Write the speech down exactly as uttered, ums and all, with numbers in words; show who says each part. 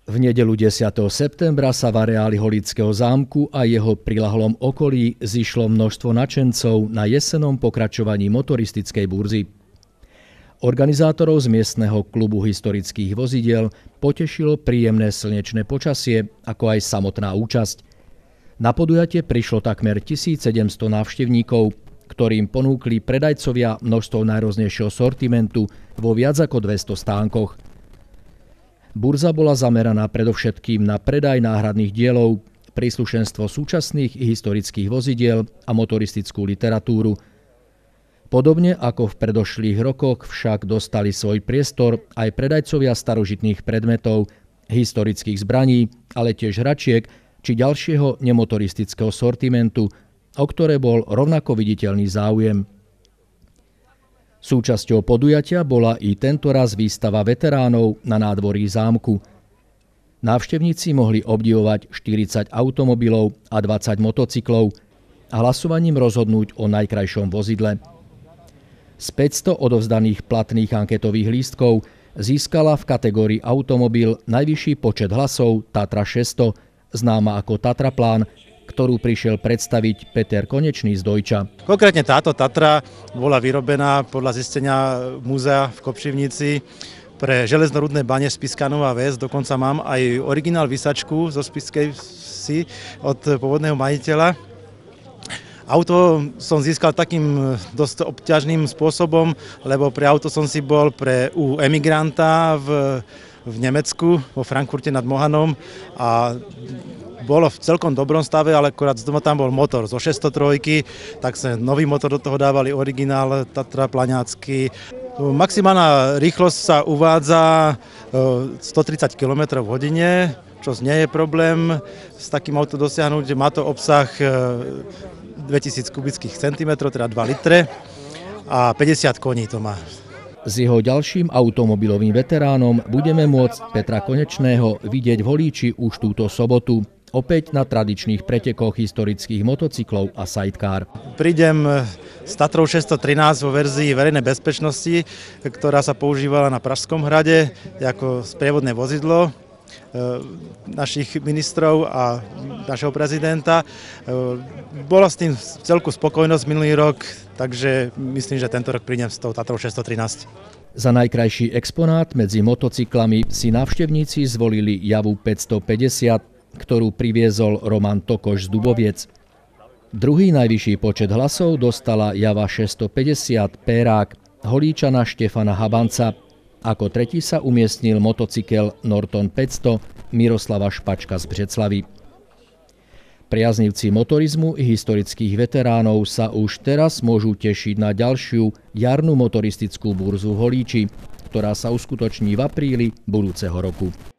Speaker 1: V nedeľu desiateho septembra sa v areáli Holického zámku a jeho priľahlom okolí zišlo množstvo nadšencov na jesennom pokračovaní motoristickej burzy. Organizátorov z miestneho klubu historických vozidiel potešilo príjemné slnečné počasie, ako aj samotná účasť. Na podujatie prišlo takmer tisícsedemsto návštevníkov, ktorým ponúkli predajcovia množstvo najrôznejšieho sortimentu vo viac ako dvesto stánkoch. Burza bola zameraná predovšetkým na predaj náhradných dielov, príslušenstvo súčasných i historických vozidiel a motoristickú literatúru. Podobne ako v predošlých rokoch však dostali svoj priestor aj predajcovia starožitných predmetov, historických zbraní, ale tiež hračiek či ďalšieho nemotoristického sortimentu, o ktoré bol rovnako viditeľný záujem. Súčasťou podujatia bola i tentoraz výstava veteránov na nádvorí zámku. Návštevníci mohli obdivovať štyridsať automobilov a dvadsať motocyklov a hlasovaním rozhodnúť o najkrajšom vozidle. Z päťsto odovzdaných platných anketových lístkov získala v kategórii automobil najvyšší počet hlasov Tatra šesťsto, známa ako Tatraplán, ktorú prišiel predstaviť Peter Konečný z Dojča.
Speaker 2: Konkrétne táto Tatra bola vyrobená podľa zistenia múzea v Kopšivnici pre železnorudné bane Spišská Nová Ves. Dokonca mám aj originál vysačku zo Spišskej Vsi od pôvodného majiteľa. Auto som získal takým dosť obťažným spôsobom, lebo pre auto som si bol pre u emigranta v, v Nemecku, vo Frankfurte nad Mohanom, a bolo v celkom dobrom stave, ale akorát z doma tam bol motor zo šesťsto tri, tak sa nový motor do toho dávali, originál Tatra plaňácky. Maximálna rýchlosť sa uvádza stotridsať kilometrov v hodine, čo nie je problém s takým autom dosiahnuť. Má to obsah dvetisíc kubických centimetrov, teda dva litre, a päťdesiat koní to má.
Speaker 1: S jeho ďalším automobilovým veteránom budeme môcť Petra Konečného vidieť v Holíči už túto sobotu, opäť na tradičných pretekoch historických motocyklov a sidecar.
Speaker 2: Prídem s Tatrou šesťsto trinásť vo verzii verejnej bezpečnosti, ktorá sa používala na Pražskom hrade ako sprievodné vozidlo našich ministrov a našeho prezidenta. Bola s tým celku spokojnosť minulý rok, takže myslím, že tento rok prídem s tou Tatrou šesťsto trinásť.
Speaker 1: Za najkrajší exponát medzi motocyklami si návštevníci zvolili Javu päťstopäťdesiat, ktorú priviezol Roman Tokoš z Duboviec. Druhý najvyšší počet hlasov dostala Java šesťstopäťdesiat Pérák Holíčana Štefana Habanca. Ako tretí sa umiestnil motocykel Norton päťsto Miroslava Špačka z Břeclavy. Priaznivci motorizmu i historických veteránov sa už teraz môžu tešiť na ďalšiu jarnú motoristickú burzu v Holíči, ktorá sa uskutoční v apríli budúceho roku.